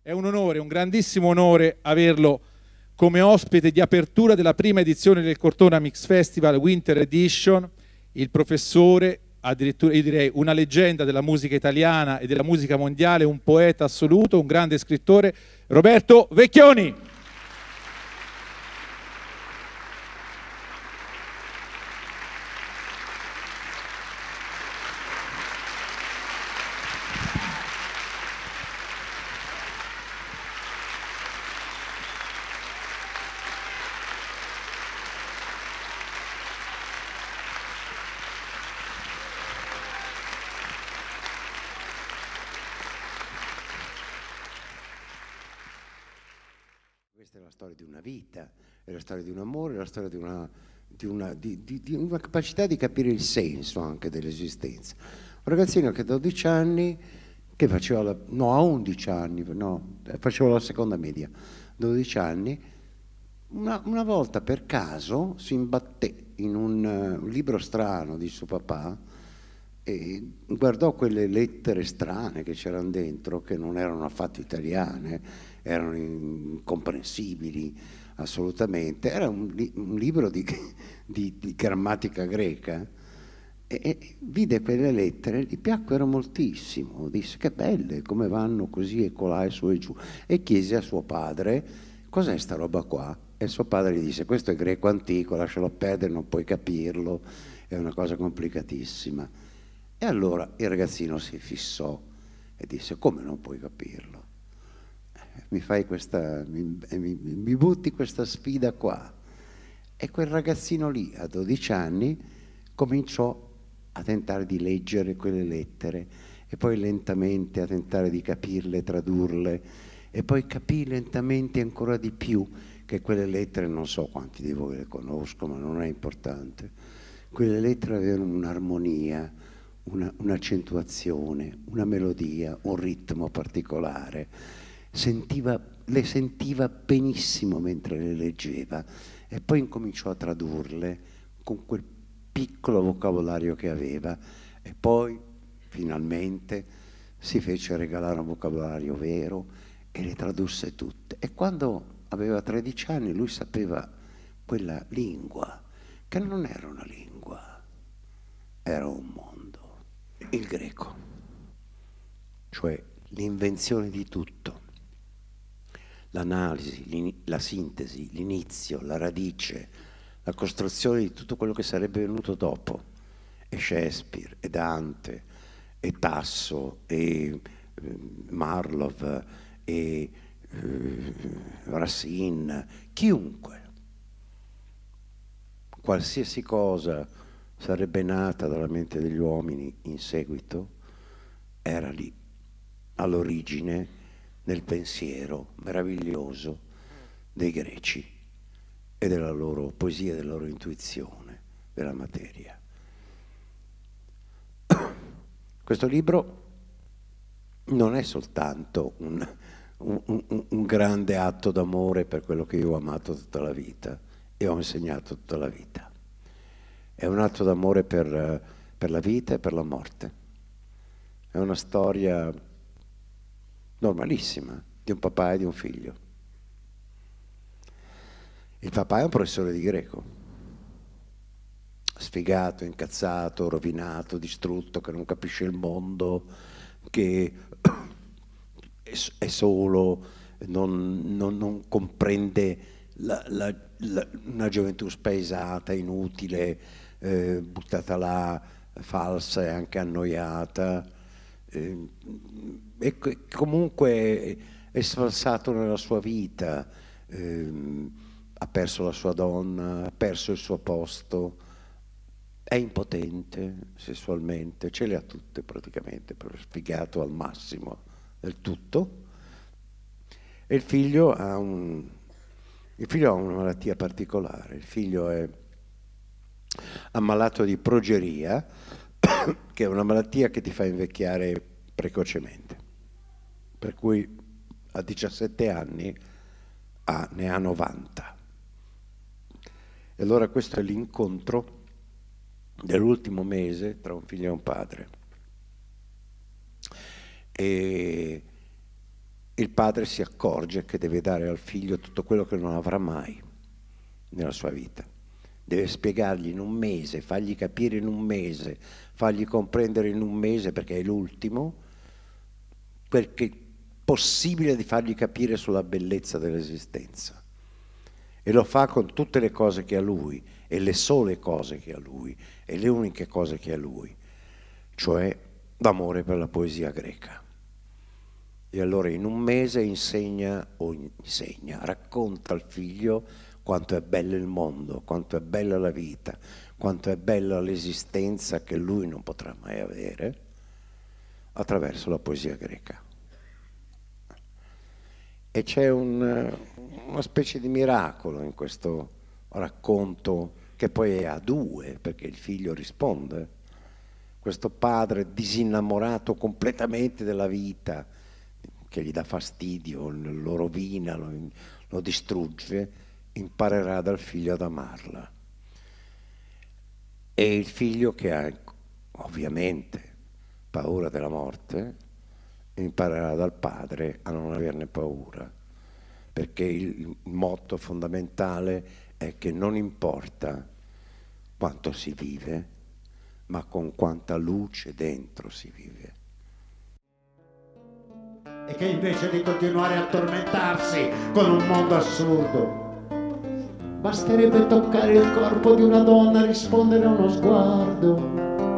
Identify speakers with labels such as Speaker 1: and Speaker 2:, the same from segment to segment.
Speaker 1: È un onore, un grandissimo onore averlo come ospite di apertura della prima edizione del Cortona Mix Festival Winter Edition, il professore, addirittura io direi una leggenda della musica italiana e della musica mondiale, un poeta assoluto, un grande scrittore, Roberto Vecchioni.
Speaker 2: Questa è la storia di una vita, è la storia di un amore, è la storia di una capacità di capire il senso anche dell'esistenza. Un ragazzino che a 12 anni, che faceva a 11 anni, faceva la seconda media, 12 anni, una volta per caso si imbatté in un libro strano di suo papà e guardò quelle lettere strane che c'erano dentro, che non erano affatto italiane, erano incomprensibili assolutamente. Era un libro di grammatica greca e vide quelle lettere, gli piacquero moltissimo, disse che belle, come vanno così e colà e su e giù, e chiese a suo padre cos'è sta roba qua, e suo padre gli disse questo è greco antico, lascialo perdere, non puoi capirlo, è una cosa complicatissima. E allora il ragazzino si fissò e disse come non puoi capirlo? Mi butti questa sfida qua. E quel ragazzino lì a 12 anni cominciò a tentare di leggere quelle lettere e poi lentamente a tentare di capirle, tradurle, e poi capì lentamente ancora di più che quelle lettere, non so quanti di voi le conoscono, ma non è importante, quelle lettere avevano un'armonia, un'accentuazione, una melodia, un ritmo particolare. Le sentiva benissimo mentre le leggeva e poi incominciò a tradurle con quel piccolo vocabolario che aveva e poi finalmente si fece regalare un vocabolario vero e le tradusse tutte. E quando aveva 13 anni lui sapeva quella lingua, che non era una lingua, era un mondo, il greco, cioè l'invenzione di tutto. L'analisi, la sintesi, l'inizio, la radice, la costruzione di tutto quello che sarebbe venuto dopo. E Shakespeare, e Dante, e Tasso, e Marlowe, e Racine, chiunque. Qualsiasi cosa sarebbe nata dalla mente degli uomini in seguito, era lì, all'origine, nel pensiero meraviglioso dei greci e della loro poesia, della loro intuizione della materia. Questo libro non è soltanto un grande atto d'amore per quello che io ho amato tutta la vita e ho insegnato tutta la vita. È un atto d'amore per la vita e per la morte. È una storia normalissima, di un papà e di un figlio. Il papà è un professore di greco, sfigato, incazzato, rovinato, distrutto, che non capisce il mondo, che è solo, non comprende una gioventù spaesata, inutile, buttata là, falsa e anche annoiata. E comunque è sfalsato nella sua vita, ha perso la sua donna, ha perso il suo posto, è impotente sessualmente, ce le ha tutte praticamente, sfigato al massimo del tutto. E il figlio ha una malattia particolare, il figlio è ammalato di progeria, che è una malattia che ti fa invecchiare precocemente, per cui a 17 anni ne ha 90. E allora questo è l'incontro dell'ultimo mese tra un figlio e un padre. E il padre si accorge che deve dare al figlio tutto quello che non avrà mai nella sua vita. Deve spiegargli in un mese, fargli capire in un mese, fargli comprendere in un mese, perché è l'ultimo, quel che è possibile di fargli capire sulla bellezza dell'esistenza. E lo fa con tutte le cose che ha lui, e le sole cose che ha lui, e le uniche cose che ha lui, cioè l'amore per la poesia greca. E allora in un mese racconta al figlio quanto è bello il mondo, quanto è bella la vita, quanto è bella l'esistenza che lui non potrà mai avere, attraverso la poesia greca. E c'è una specie di miracolo in questo racconto, che poi è a due, perché il figlio risponde. Questo padre disinnamorato completamente della vita, che gli dà fastidio, lo rovina, lo distrugge, imparerà dal figlio ad amarla. E il figlio, che ha ovviamente paura della morte, imparerà dal padre a non averne paura, perché il motto fondamentale è che non importa quanto si vive, ma con quanta luce dentro si vive.
Speaker 3: E che invece di continuare a tormentarsi con un mondo assurdo, basterebbe toccare il corpo di una donna, rispondere a uno sguardo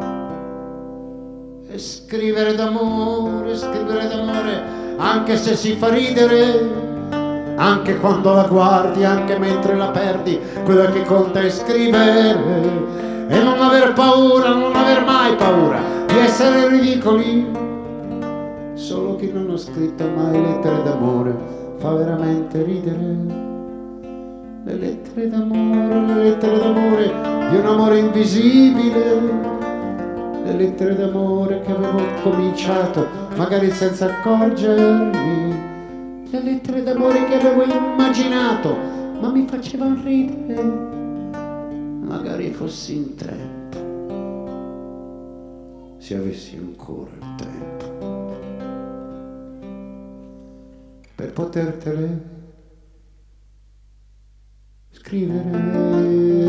Speaker 3: e scrivere d'amore, anche se si fa ridere, anche quando la guardi, anche mentre la perdi. Quello che conta è scrivere e non aver paura, non aver mai paura di essere ridicoli. Solo chi non ha scritto mai lettere d'amore fa veramente ridere. Le lettere d'amore di un amore invisibile, le lettere d'amore che avevo cominciato magari senza accorgermi, le lettere d'amore che avevo immaginato ma mi facevano ridere, magari fossi in tempo, se avessi ancora il tempo per potertele scrivere.